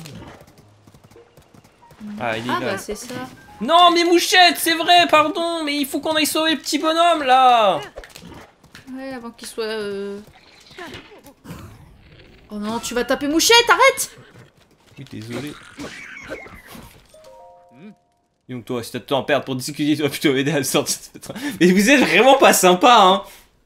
Ah, il est Ah, là. bah, c'est ça. Non, mais mouchette, c'est vrai, pardon, mais il faut qu'on aille sauver le petit bonhomme là. Ouais, avant qu'il soit. Euh... Oh non, tu vas taper mouchette, arrête! Oui, désolé. Et donc toi, si t'as de temps à perdre pour discuter, tu vas plutôt m'aider à le sortir. Mais vous êtes vraiment pas sympa, hein.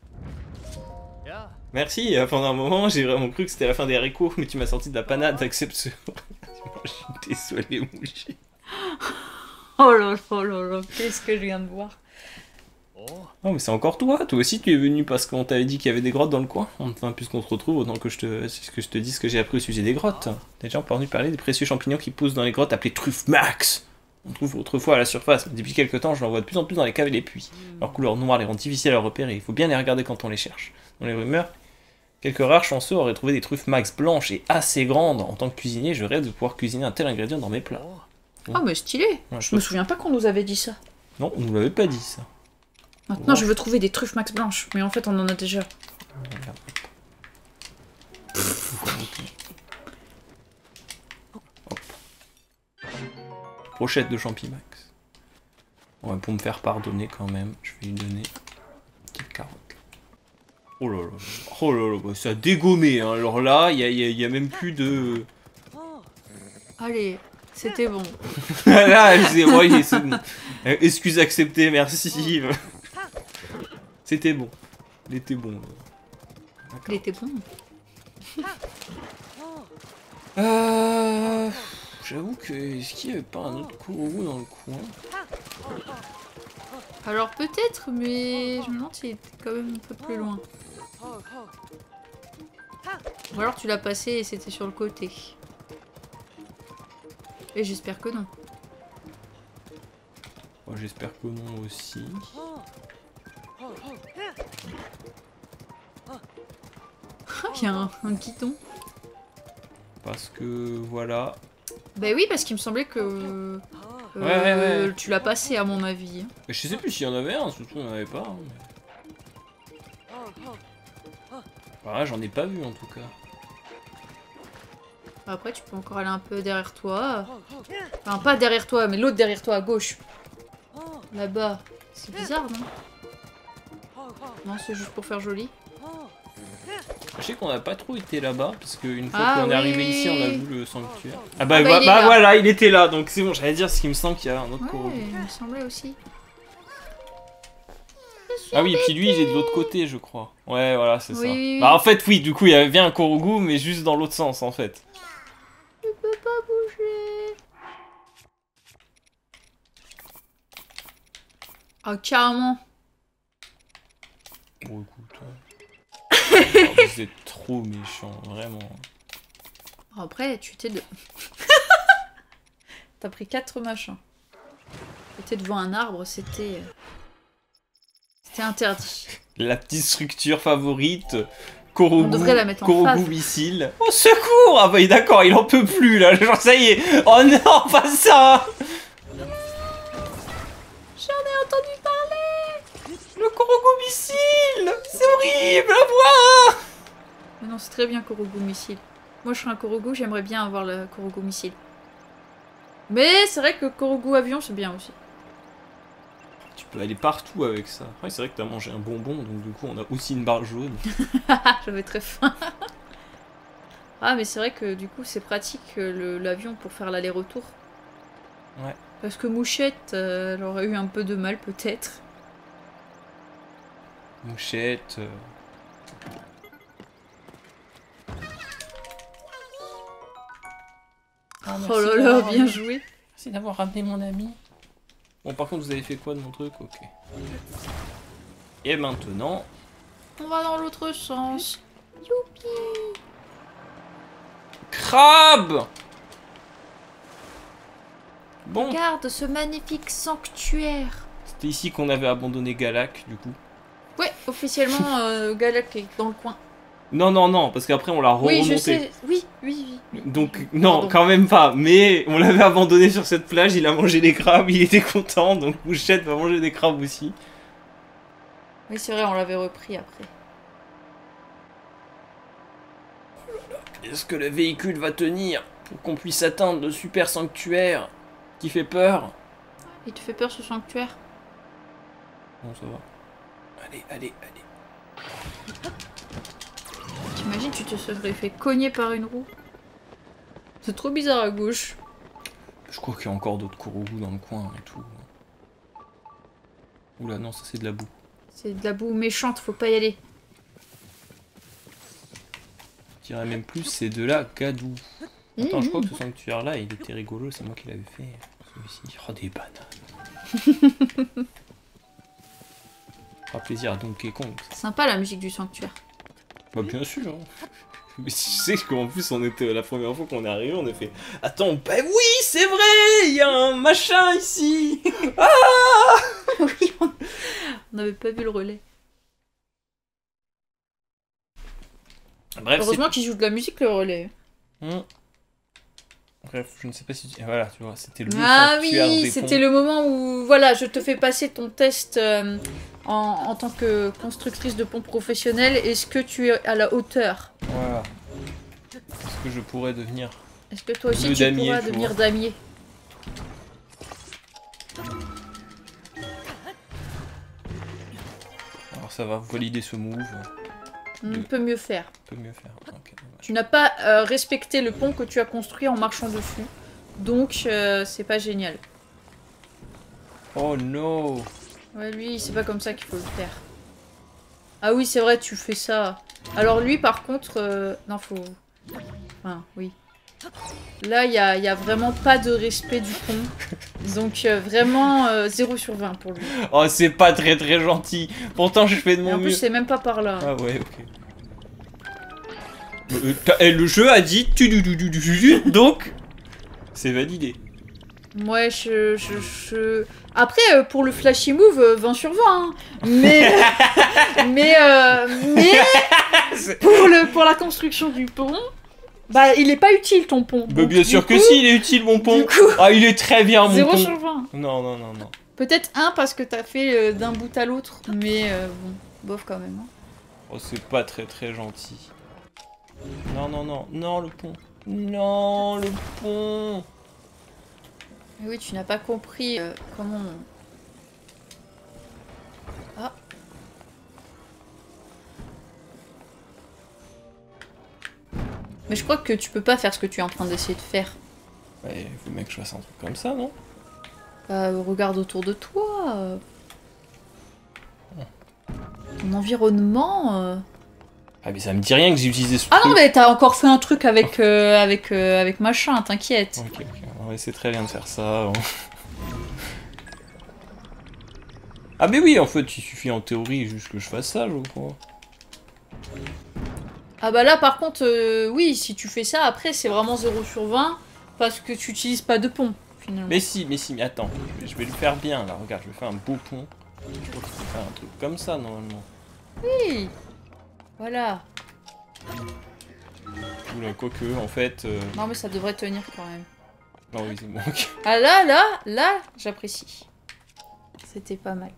Merci, euh, pendant un moment, j'ai vraiment cru que c'était la fin des haricots, mais tu m'as sorti de la panade, accepte ce... Je suis désolé, mouchette. Oh là là oh là là, qu'est-ce que je viens de voir? Oh, mais c'est encore toi, toi aussi tu es venu parce qu'on t'avait dit qu'il y avait des grottes dans le coin. Enfin, puisqu'on se retrouve, autant que je te, que je te dise ce que j'ai appris au sujet des grottes. T'es déjà entendu parler des précieux champignons qui poussent dans les grottes appelées truffes max. On trouve autrefois à la surface, mais depuis quelques temps, je l'en vois de plus en plus dans les caves et les puits. Leur couleur noire les rend difficiles à repérer, il faut bien les regarder quand on les cherche. Dans les rumeurs, quelques rares chanceux auraient trouvé des truffes max blanches et assez grandes. En tant que cuisinier, je rêve de pouvoir cuisiner un tel ingrédient dans mes plats. Ah, mais stylé! Ouais, Je me souviens pas qu'on nous avait dit ça. Non, on nous l'avait pas dit ça. Maintenant, Wow. je veux trouver des truffes max blanches, mais en fait, on en a déjà. Hop. Brochette de champimax. Ouais, pour me faire pardonner quand même, je vais lui donner une petite carotte. Oh là là, oh là là, bah, ça a dégommé, hein. Alors là, il y a, y a- y a même plus de... Allez, c'était bon. Là, c'est ouais, c'est bon. Euh, Excuse acceptée, merci. C'était bon. Il était bon. Il était bon. Euh... J'avoue que... Est-ce qu'il n'y avait pas un autre Korogu dans le coin? Alors peut-être, mais je me demande s'il était quand même un peu plus loin. Ou alors tu l'as passé et c'était sur le côté. Et j'espère que non. Ouais, j'espère que non aussi. Il y a un, un guidon. Parce que voilà. Bah oui, parce qu'il me semblait que euh, Ouais, ouais, ouais. tu l'as passé à mon avis. Mais je sais plus s'il y en avait un, surtout on en avait pas. Hein, mais... Voilà, j'en ai pas vu en tout cas. Après, tu peux encore aller un peu derrière toi. Enfin, pas derrière toi, mais l'autre derrière toi à gauche. Là-bas. C'est bizarre, non? Non, c'est juste pour faire joli. Je sais qu'on n'a pas trop été là-bas, parce qu'une fois Ah qu'on est oui. arrivé ici, on a vu le sanctuaire. Ah bah, Ah bah, bah, il est bah là. voilà, il était là, donc c'est bon, j'allais dire ce qui me semble qu'il y a un autre Ouais, Korogu. il me semblait aussi. Ah oui, puis lui il est de l'autre côté, je crois. Ouais, voilà, c'est Oui, ça. oui, oui. Bah en fait, oui, du coup, il y avait bien un Korogu, mais juste dans l'autre sens en fait. Je peux pas bouger. Ah, carrément. Bon, écoute. euh, oh, vous êtes trop méchant, vraiment. Après, tu t'es de... T'as pris quatre machins. T'étais devant un arbre, c'était... C'était interdit. La petite structure favorite, Korogu, On devrait la mettre en Korogu face. missile. Oh secours! Ah bah d'accord, il en peut plus là, genre ça y est. Oh non, pas ça! J'en ai entendu parler. Le Korogu missile! C'est horrible à voir! Mais non, c'est très bien Korogu missile. Moi, je serais un Korogu, j'aimerais bien avoir le Korogu missile. Mais c'est vrai que Korogu avion, c'est bien aussi. Tu peux aller partout avec ça. Ouais, c'est vrai que t'as mangé un bonbon, donc du coup on a aussi une barre jaune. J'avais très faim. Ah, mais c'est vrai que du coup, c'est pratique euh, le- l'avion pour faire l'aller-retour. Ouais. Parce que Mouchette, euh, elle aurait eu un peu de mal peut-être. Mouchette. euh, Oh là là, bien joué. Merci d'avoir ramené mon ami. Bon, par contre, vous avez fait quoi de mon truc? Ok. Et maintenant... On va dans l'autre sens. Youpi. Crabe! Bon. Regarde ce magnifique sanctuaire. C'était ici qu'on avait abandonné Galak, du coup. Ouais, officiellement, euh, Galak est dans le coin. Non, non, non, parce qu'après on l'a remonté. Oui, je sais. Oui, oui, oui. Donc, non, Pardon. quand même pas. Mais on l'avait abandonné sur cette plage, il a mangé des crabes, il était content, donc Mouchette va manger des crabes aussi. Oui, c'est vrai, on l'avait repris après. Est-ce que le véhicule va tenir pour qu'on puisse atteindre le super sanctuaire qui fait peur? Il te fait peur ce sanctuaire? Bon, ça va. Allez, allez, allez. T'imagines, tu te serais fait cogner par une roue? C'est trop bizarre à gauche. Je crois qu'il y a encore d'autres Korogu dans le coin et tout. Oula, non, ça c'est de la boue. C'est de la boue méchante, faut pas y aller. Je dirais même plus, c'est de la gadou. Attends, je crois que ce sanctuaire-là, il était rigolo, c'est moi qui l'avais fait. Celui-ci. Oh, des bananes. Fera plaisir à Donkey Kong. Sympa la musique du sanctuaire. Bah, bien sûr. Hein. Mais tu sais qu'en plus, on était la première fois qu'on est arrivé, on a fait attends, bah oui, c'est vrai, il y a un machin ici. Ah Oui, on n'avait pas vu le relais. Bref, heureusement qu'il joue de la musique le relais. Hum. Bref, je ne sais pas si tu... Voilà, tu vois, c'était le Ah sanctuaire oui, des c'était ponts. le moment où, voilà, je te fais passer ton test euh, en, en tant que constructrice de pont professionnelle. Est-ce que tu es à la hauteur? Voilà. Est-ce que je pourrais devenir... Est-ce que toi aussi Le tu damier, pourras tu devenir vois. damier? Alors ça va, valider ce move. On De- peut mieux faire. On peut mieux faire. Ok, dommage. Tu n'as pas euh, respecté le pont que tu as construit en marchant dessus. Donc, euh, c'est pas génial. Oh no. Ouais, lui, c'est pas comme ça qu'il faut le faire. Ah oui, c'est vrai, tu fais ça. Alors lui, par contre... euh, Non, faut... Enfin, oui. Là, il y a, y a vraiment pas de respect du pont. Donc, euh, vraiment euh, zéro sur vingt pour lui. Oh, c'est pas très très gentil. Pourtant, je fais de Et mon en mieux. plus, c'est même pas par là. Ah ouais, ok. Euh, t'as- eh, le jeu a dit tu du du du du du, donc c'est validé. Ouais, je... je, je... Après, euh, pour le flashy move, euh, vingt sur vingt. Hein. Mais... mais... euh, mais... Pour, le, pour la construction du pont... Bah, il est pas utile, ton pont. Bah, Donc, bien du sûr que coup, si, il est utile mon pont. Du coup, Ah, il est très bien mon zéro pont. sur vingt. Non, non, non, non. Peut-être un parce que t'as fait euh, d'un bout à l'autre, mais euh, bon, bof quand même. Hein. Oh, c'est pas très très gentil. Non, non, non, non, le pont. Non, le pont. Mais oui, tu n'as pas compris euh, comment... on- Ah. Mais je crois que tu peux pas faire ce que tu es en train d'essayer de faire. Ouais, il faut bien que je fasse un truc comme ça, non? Bah, regarde autour de toi. euh. Ton environnement... euh. Ah, mais ça me dit rien que j'ai utilisé ce Ah truc. non, mais t'as encore fait un truc avec, euh, avec, euh, avec machin, t'inquiète. Ok, ok, ouais, c'est très bien de faire ça. Ah, mais oui, en fait, il suffit en théorie juste que je fasse ça, je crois. Ah bah là, par contre, euh, oui, si tu fais ça, après, c'est vraiment zéro sur vingt, parce que tu utilises pas de pont, finalement. Mais si, mais si, mais attends, je vais, je vais le faire bien, là, regarde, je vais faire un beau pont. Je crois que je peux faire un truc comme ça, normalement. Oui. Voilà. Oula, quoique, en fait... euh, Non, mais ça devrait tenir quand même. Non, oui, c'est bon, ok. Ah là, là, là, j'apprécie. C'était pas mal.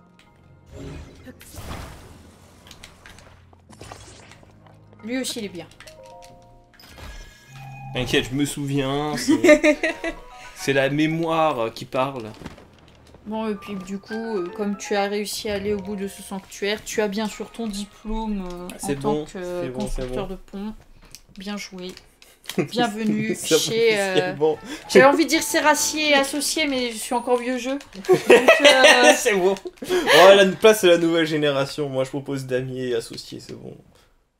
Lui aussi, il est bien. T'inquiète, je me souviens, c'est... c'est la mémoire qui parle. Bon, et puis du coup, euh, comme tu as réussi à aller au bout de ce sanctuaire, tu as bien sûr ton diplôme euh, en C'est tant bon, que c'est euh, bon, constructeur c'est de pont. Bien joué. Bienvenue Ça, chez... c'est euh, bon. J'avais envie de dire Serrassier associé, mais je suis encore vieux jeu. Donc, euh, C'est bon. Oh, la place, c'est la nouvelle génération. Moi, je propose damier et associé, c'est bon.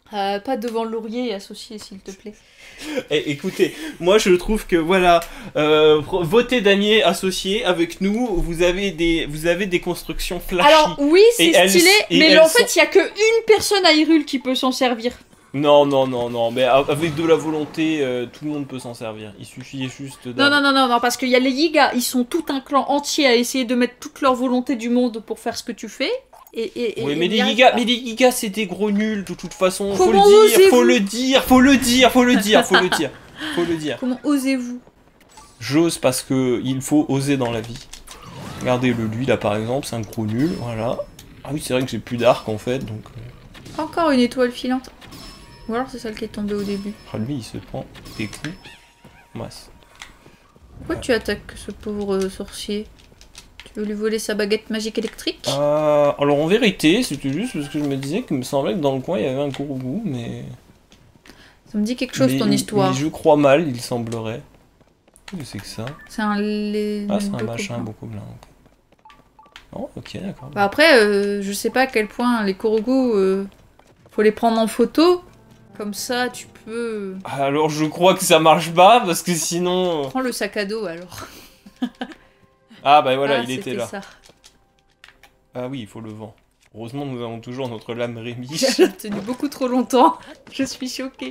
Euh, pas devant le laurier associé, s'il te plaît. Eh, écoutez, moi je trouve que voilà, euh, votez damier associé avec nous, vous avez des, vous avez des constructions flashy. Alors oui, c'est Et stylé, elles- et mais elles en sont- fait, il y a que une personne à Hyrule qui peut s'en servir. Non, non, non, non, mais avec de la volonté, euh, tout le monde peut s'en servir. Il suffit juste Non, d'avoir- non, non, non, non, parce qu'il y a les Yiga, ils sont tout un clan entier à essayer de mettre toute leur volonté du monde pour faire ce que tu fais. Et, et, et- Oui, et mais ils les n'y arrivent gigas, pas. mais les gigas c'est des gros nuls de toute façon. Faut Comment le dire, osez-vous faut le dire, faut le dire, faut le dire, faut le dire, faut le dire. Comment osez-vous? J'ose parce que il faut oser dans la vie. Regardez-le, lui là par exemple, c'est un gros nul, voilà. Ah oui, c'est vrai que j'ai plus d'arc en fait, donc. euh, Encore une étoile filante. Ou alors c'est celle qui est tombée au début. Ah, lui il se prend des coups. Masse. Pourquoi tu attaques ce pauvre euh, sorcier? Tu veux lui voler sa baguette magique électrique? Euh, alors en vérité, c'était juste parce que je me disais qu'il me semblait que dans le coin il y avait un gourou, mais. Ça me dit quelque chose mais- ton histoire. Mais je crois mal, il semblerait. Qu'est-ce que c'est que ça? C'est un lait. Ah, c'est un machin beaucoup blanc. Oh, ok, d'accord. Bah après, euh, je sais pas à quel point les Korogu, euh, faut les prendre en photo. Comme ça, tu peux. Alors je crois que ça marche pas parce que sinon. Prends le sac à dos alors. Ah bah voilà, Ah, il était c'était là. ça. Ah oui, il faut le vent. Heureusement, nous avons toujours notre lame Rémi. Ça a tenu beaucoup trop longtemps. Je suis choquée.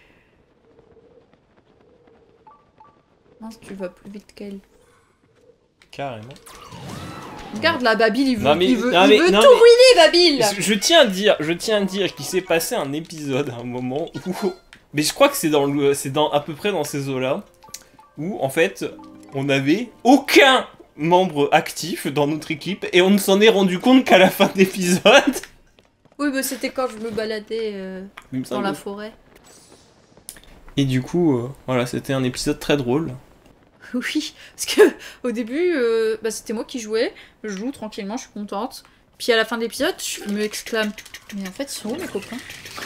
Mince, tu vas plus vite qu'elle. Carrément. Regarde là, Babil, il veut, Non, mais- il veut, non, il mais- veut non, tout mais- ruiner, Babil. Je, je tiens à dire, je tiens à dire qu'il s'est passé un épisode à un moment où, mais je crois que c'est dans le, c'est dans à peu près dans ces eaux-là où en fait on avait aucun membre actif dans notre équipe et on ne s'en est rendu compte qu'à la fin de l'épisode. Oui, mais c'était quand je me baladais euh, Il me dans semble. la forêt. Et du coup, euh, voilà, c'était un épisode très drôle. Oui, parce que au début, euh, bah, c'était moi qui jouais. Je joue tranquillement, je suis contente. Puis à la fin de l'épisode, je me exclame. Mais en fait, ils sont où mes copains?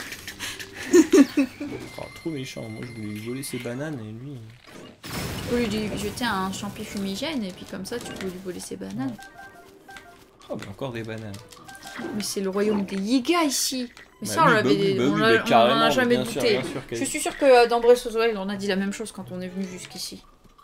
Oh, trop méchant. Moi, je voulais lui voler ses bananes et lui. Au lieu de lui jeter un champi fumigène, et puis comme ça, tu peux lui voler ses bananes. Oh, mais encore des bananes. Mais c'est le royaume des Yiga ici. Mais Bah ça, on oui, l'avait, bah oui, bah on oui, l'a- bah on carrément, en a mais jamais bien sûr, douté. bien sûr qu'elle- Je suis sûre que euh, dans Breath of the Wild, on a dit la même chose quand on est venu jusqu'ici.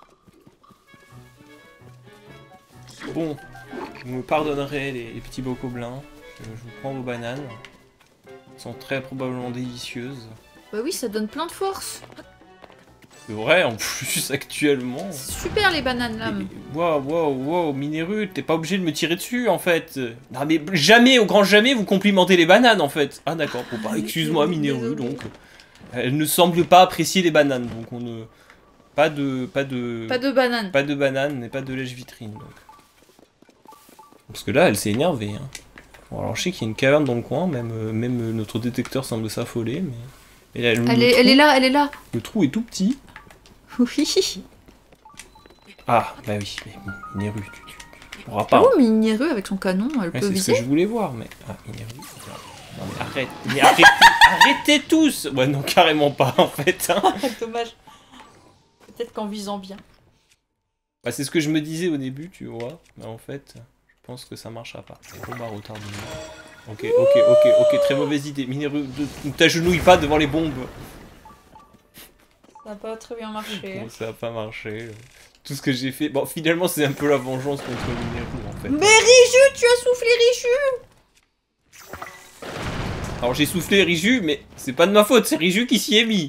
Bon, vous me pardonnerez les, les petits bocaux blancs. Je, je vous prends vos bananes. Elles sont très probablement délicieuses. Bah oui, ça donne plein de force. C'est vrai, en plus, actuellement. C'est super les bananes là. Et- Wow, wow, wow, Mineru, t'es pas obligé de me tirer dessus en fait. Non mais jamais, au grand jamais, vous complimentez les bananes en fait. Ah d'accord, bon, bah, excuse-moi Mineru, donc. Elle ne semble pas apprécier les bananes, donc on ne... Pas de... Pas de... Pas de bananes. Pas de bananes et pas de lèche-vitrine, donc. Parce que là, elle s'est énervée, hein. Bon, alors je sais qu'il y a une caverne dans le coin, même, euh, même euh, notre détecteur semble s'affoler, mais... mais là, le, Elle le est, trou, elle est là, elle est là. Le trou est tout petit. Oui. Ah, bah oui, mais Mineru, tu, tu, tu pourras pas. Oh, Mineru avec son canon, elle Ouais, peut c'est ce viser. que je voulais voir, mais... Ah, Mineru... Non mais arrête, mais arrêtez, arrêtez tous. Ouais, non, carrément pas, en fait, hein. Dommage. Peut-être qu'en visant bien. Bah, c'est ce que je me disais au début, tu vois. Mais en fait, je pense que ça marchera pas. Bon, bah, retard de... Ok, ok, ok, ok, très mauvaise idée. Mineru, ne t'agenouille pas devant les bombes. Ça n'a pas très bien marché. Bon, ça a pas marché. Tout ce que j'ai fait... Bon, finalement, c'est un peu la vengeance contre Mineru, en fait. Mais Riju, tu as soufflé Riju. Alors, j'ai soufflé Riju, mais c'est pas de ma faute, c'est Riju qui s'y est mis.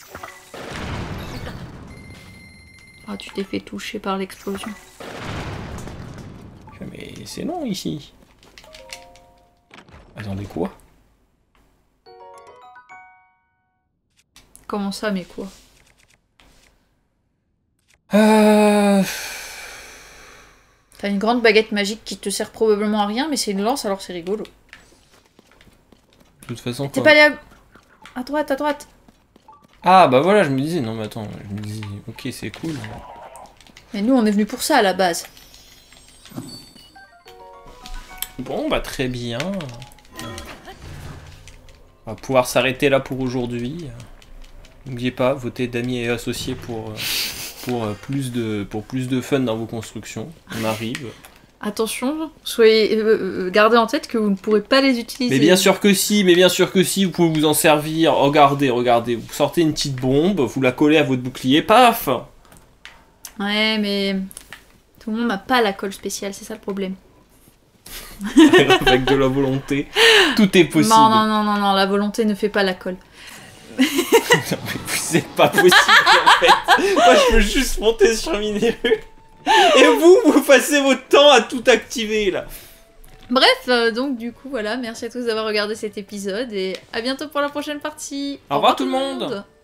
Ah, tu t'es fait toucher par l'explosion. Mais c'est long, ici. Attendez, quoi? Comment ça, mais quoi? Euh... T'as une grande baguette magique qui te sert probablement à rien, mais c'est une lance, alors c'est rigolo. De toute façon, T'es quoi. pas allé à... à droite, à droite. Ah bah voilà, je me disais, non mais attends, je me disais, ok c'est cool. Mais nous, on est venus pour ça à la base. Bon bah très bien. On va pouvoir s'arrêter là pour aujourd'hui. N'oubliez pas, votez d'amis et associés pour, euh, pour, euh, plus de, pour plus de fun dans vos constructions. On arrive. Attention, soyez, euh, euh, gardez en tête que vous ne pourrez pas les utiliser. Mais bien sûr que si, mais bien sûr que si, vous pouvez vous en servir. Regardez, regardez, vous sortez une petite bombe, vous la collez à votre bouclier, paf. Ouais, mais tout le monde n'a pas la colle spéciale, c'est ça le problème. Avec de la volonté, tout est possible. Non, non, non, non, non, la volonté ne fait pas la colle. Non, mais c'est pas possible en fait. Moi je veux juste monter sur Mineru. Et vous, vous passez votre temps à tout activer là. Bref, euh, donc du coup, voilà, merci à tous d'avoir regardé cet épisode et à bientôt pour la prochaine partie. Au revoir tout le monde.